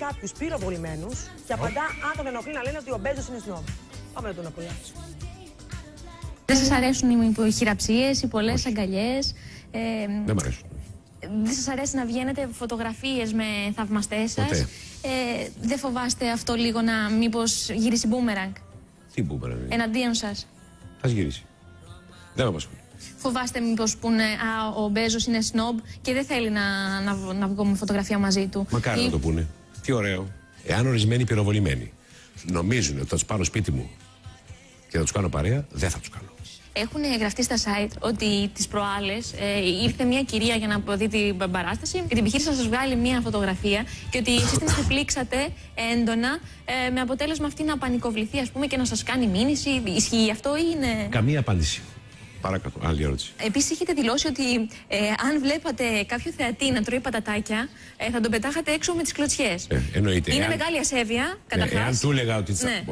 κάποιους πυροβολημένους και απαντά αν τον ενοχλεί να λένε ότι ο Μπέζος είναι σνόμπ. Πάμε να τον απολαύσουμε. Δεν σας αρέσουν οι χειραψίες, οι πολλές αγκαλιές? Δεν μ' αρέσουν. Δεν σας αρέσει να βγαίνετε φωτογραφίες με θαυμαστές σας? Ποτέ. Δεν φοβάστε αυτό λίγο να μήπως γυρίσει μπούμεραγκ? Τι μπούμεραγκ? Εναντίον σας? Ας γυρίσει. Δεν με απασχολεί. Φοβάστε μήπως πούνε ο Μπέζος είναι σνόμπ και δεν θέλει να βγω με φωτογραφία μαζί του? Μακάρι να το πούνε. Τι ωραίο. Εάν ορισμένοι πυροβολημένοι νομίζουν ότι θα τους πάρω σπίτι μου και θα τους κάνω παρέα, δεν θα τους κάνω. Έχουν γραφτεί στα site ότι τις προάλλες ήρθε μια κυρία για να αποδεί την παράσταση και την επιχείρησε να σας βγάλει μια φωτογραφία και ότι εσείς την ξεπλήξατε έντονα με αποτέλεσμα αυτή να πανικοβληθεί, ας πούμε, και να σας κάνει μήνυση. Ισχύει αυτό ή είναι? Καμία απάντηση. Παρακάτω, άλλη ερώτηση. Επίσης, έχετε δηλώσει ότι αν βλέπατε κάποιο θεατή να τρώει πατατάκια, θα τον πετάχατε έξω με τις κλωτσιές. Εννοείται. Είναι μεγάλη ασέβεια, καταρχάς. Εάν του έλεγα ότι. Ναι.